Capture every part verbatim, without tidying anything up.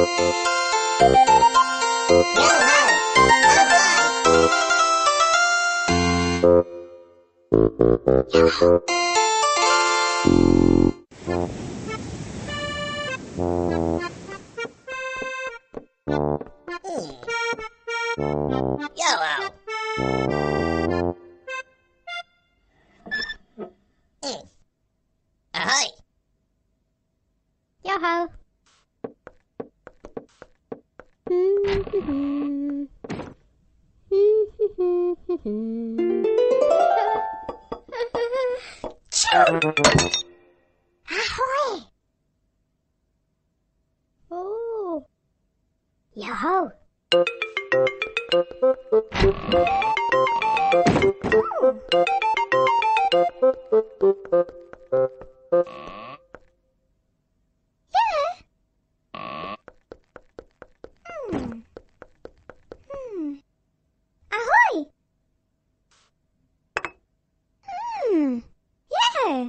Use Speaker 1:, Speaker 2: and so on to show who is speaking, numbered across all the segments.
Speaker 1: Yoho! Mm. Ahoy!
Speaker 2: Yoho!
Speaker 1: Ahoy!
Speaker 2: Oh! Yoho! Ahoy! Hmm. Yeah.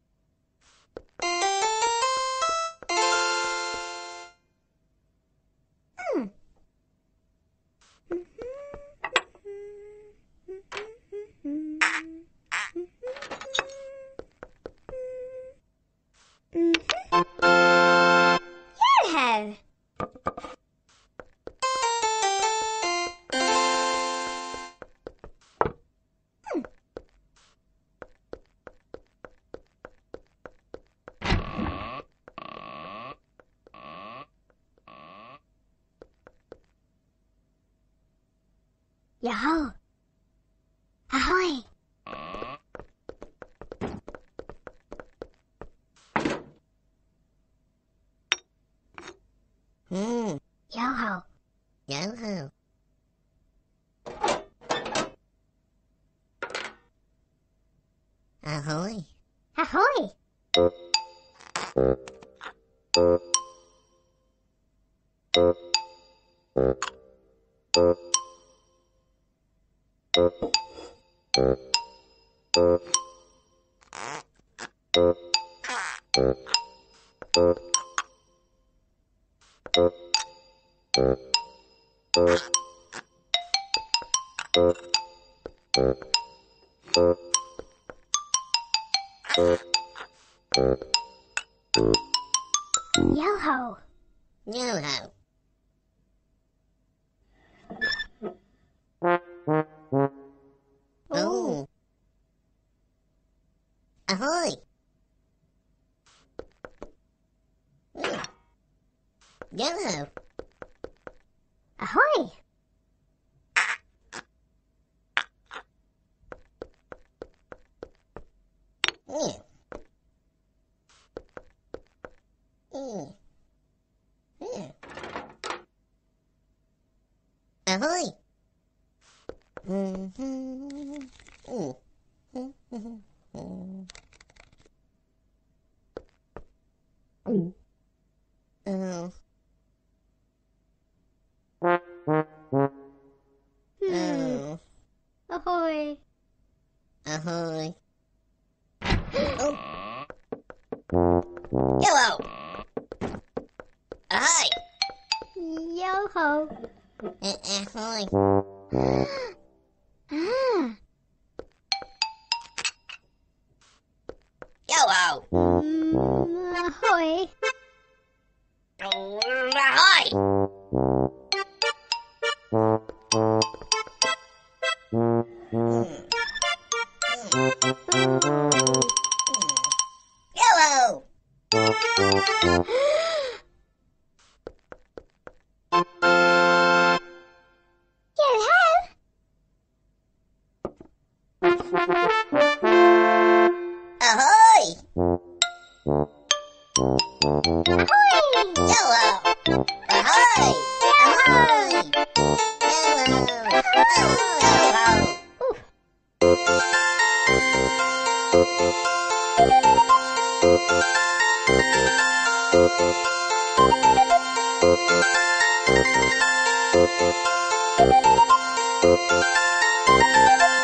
Speaker 2: Hmm. Yeah. Yoho! Ahoy!
Speaker 1: Hmm.
Speaker 2: Yoho!
Speaker 1: Yoho. Ahoy!
Speaker 2: Ahoy! Yoho!
Speaker 1: Yoho. Oh. Ahoy! Mm. Yoho.
Speaker 2: Ahoy!
Speaker 1: Yeah. Mm. Yeah. Ahoy! Mm-hmm. Mm. Mm-hmm. Mm. Oh.
Speaker 2: Hmm.
Speaker 1: Oh.
Speaker 2: Ahoy!
Speaker 1: Ahoy. Oh. Yoho! Ahoy!
Speaker 2: Yoho!
Speaker 1: Uh, ahoy.
Speaker 2: Ah!
Speaker 1: Yoho!
Speaker 2: Mm, ahoy!
Speaker 1: Oh, ahoy! Mm. Mm. Yoho! Ahoy! Yoho! Ahoy! Ahoy! Yoho! Yoho!